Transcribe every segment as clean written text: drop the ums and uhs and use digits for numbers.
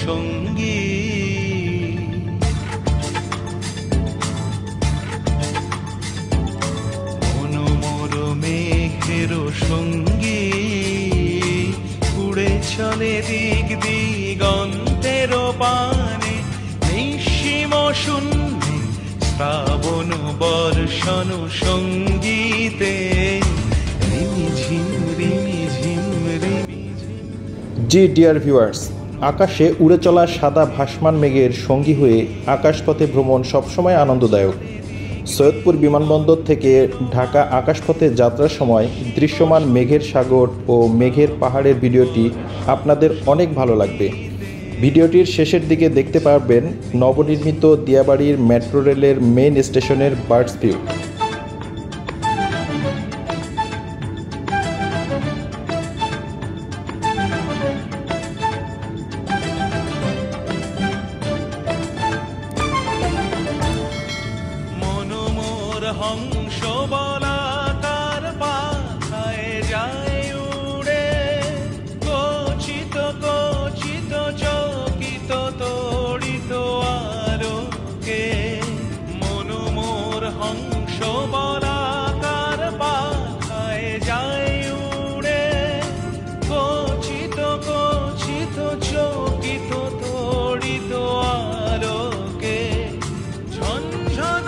সঙ্গী। মনোমর মেঘের সঙ্গী উড়ে চলে দিক দিগন্তের পানে, নিঃসীম শূন্যে শ্রাবণ বর্ষণ সঙ্গীতে রিমিঝিম রিমিঝিম রিমিঝিম। জি ডিয়ার ভিউয়ার্স, আকাশে উড়ে চলা সাদা ভাসমান মেঘের সঙ্গী হয়ে আকাশপথে ভ্রমণ সবসময় আনন্দদায়ক। সৈয়দপুর বিমানবন্দর থেকে ঢাকা আকাশপথে যাত্রার সময় দৃশ্যমান মেঘের সাগর ও মেঘের পাহাড়ের ভিডিওটি আপনাদের অনেক ভালো লাগবে। ভিডিওটির শেষের দিকে দেখতে পারবেন নবনির্মিত দিয়াবাড়ির মেট্রো রেলের মেইন স্টেশনের বার্ডস ভিউ। হংস বলাকার পাখায় যায় উড়ে, কচিত কচিত চকিত তড়িত আলোকে। মনোমোর হংস বলাকার পাখায় যায় উড়ে, কচিত কচিত চকিত তড়িত আলোকে। ঝনঝন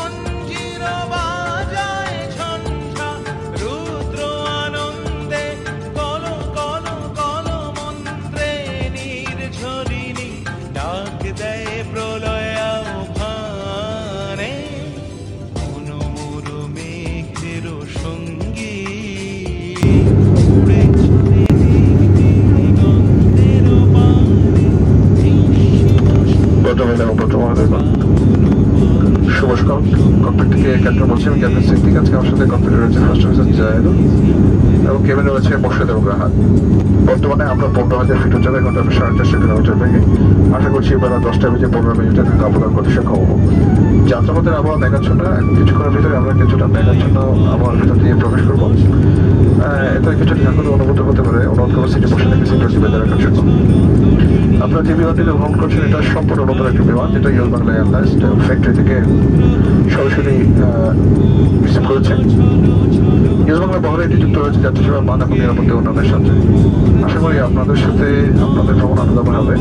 শুভ সকাল। ককপিট থেকে ক্যাপ্টেন বলছি, আমি ক্যাপ্টেন সিং থেকে। আজকে আমার সাথে ককপিটে রয়েছে ফার্স্ট অফিসার জাহেদ এবং কেবিনে রয়েছে মোর্শেদ এবং রাহাত। বর্তমানে আমরা 15,000 ফিট উচ্চতায় ঘন্টা 450 কিলোমিটার বেগে। আশা করছি বেলা 10টা বেজে 15 মিনিটে কাপড় করতে সক্ষম হবো। যাত্রাপথের আবহাওয়া মেঘাচ্ছন্ন। কিছুক্ষণের ভিতরে আমরা কিছুটা মেঘাচ্ছন্ন আবহাওয়ার ভিতর দিয়ে প্রবেশ করবো। এতে কিছু ঝাঁকুনি অনুভূত হতে পারে। অনুরোধ করবো সিটে বসে থেকে সিটটি বেঁধে রাখার জন্য। আপনারা যে বিমানটিতে ভ্রমণ করছেন এটা সম্পূর্ণ নতুন একটা বিমান, যেটা বাংলা এয়ারলাইন্স ফ্যাক্টরি থেকে সরাসরি রিসিভ করেছে। বাংলা বহরে এটি যুক্ত রয়েছে যাত্রী সেবা মান এবং নিরাপত্তা উন্নয়নের সাথে। আশা করি আপনাদের সাথে আপনাদের ভ্রমণ আনন্দময় হবে।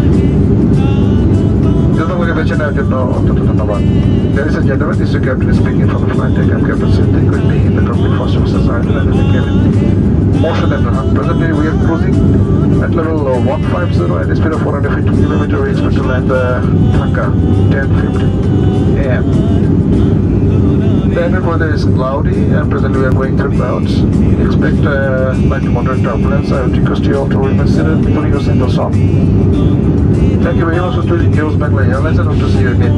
বাংলাকে বেছে নেওয়ার জন্য অত্যন্ত ধন্যবাদ। Ladies and gentlemen, this is the captain speaking from the flight deck. I'm Captain Siddiq with me in the company first officer Zahid and in the cabin Morshed and Rahat. Presently we are cruising at level 150 at a speed of 450 km. We expect to land Dhaka 10:50 AM. The ambient weather is cloudy and presently we are going through clouds. Expect light to moderate turbulence. I would request you all to remain seated, putting your seatbelts on. Thank you very much for choosing Bangla Airlines and hope to see you again.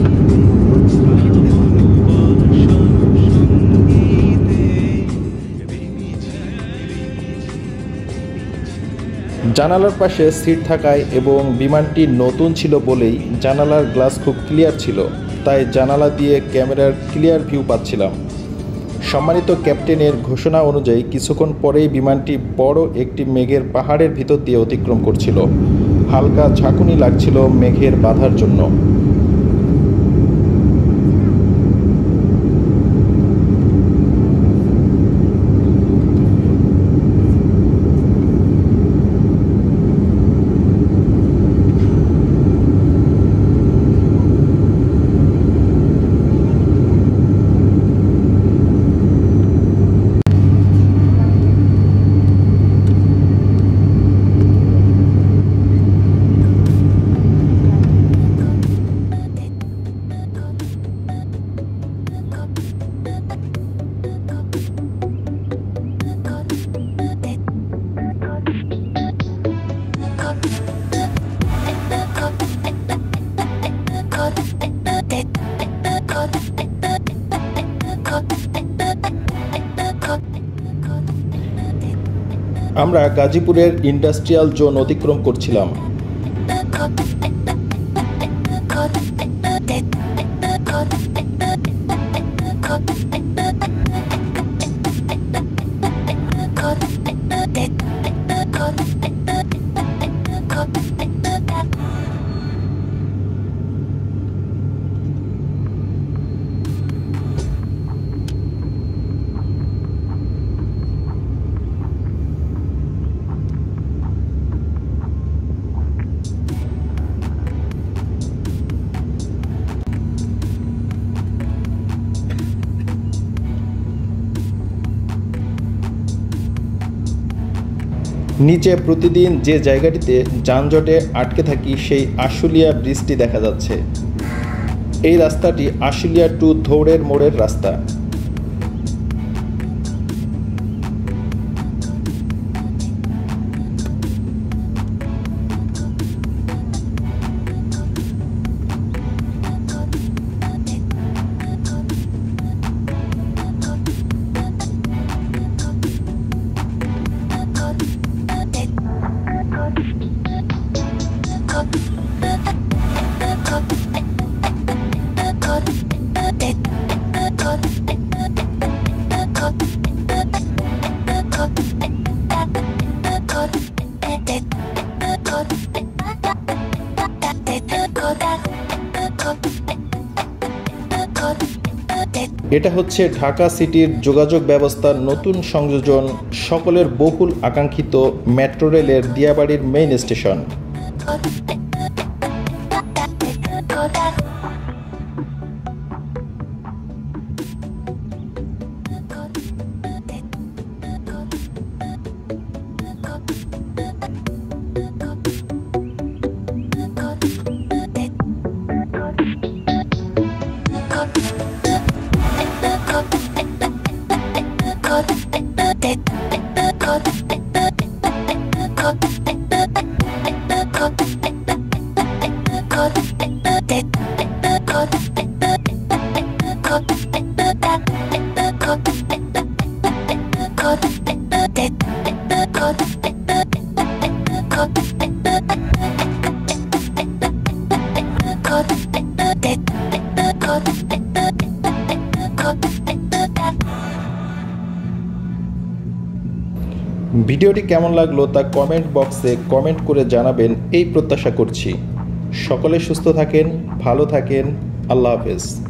জানালার পাশে seat থাকায় এবং বিমানটি নতুন ছিল বলেই জানালার glass খুব ক্লিয়ার ছিল, তাই জানালা দিয়ে ক্যামেরার ক্লিয়ার ভিউ পাচ্ছিলাম। সম্মানিত ক্যাপ্টেনের ঘোষণা অনুযায়ী কিছুক্ষণ পরেই বিমানটি বড় একটি মেঘের পাহাড়ের ভিতর দিয়ে অতিক্রম করছিল। হালকা ঝাঁকুনি লাগছিল মেঘের বাধার জন্য। আমরা গাজীপুরের ইন্ডাস্ট্রিয়াল জোন অতিক্রম করছিলাম। নিচে প্রতিদিন যে জায়গাটিতে যানজটে আটকে থাকি সেই আশুলিয়া ব্রিজটি দেখা যাচ্ছে। এই রাস্তাটি আশুলিয়া টু ধৌড়ের মোড়ের রাস্তা। এটা হচ্ছে ঢাকা সিটির যোগাযোগ ব্যবস্থার নতুন সংযোজন, সকলের বহুল আকাঙ্ক্ষিত মেট্রো রেলের দিয়াবাড়ির মেইন স্টেশন। ভিডিওটি কেমন লাগলো তা কমেন্ট বক্সে কমেন্ট করে জানাবেন এই প্রত্যাশা করছি। সকলে সুস্থ থাকেন, ভালো থাকেন। আল্লাহ হাফেজ।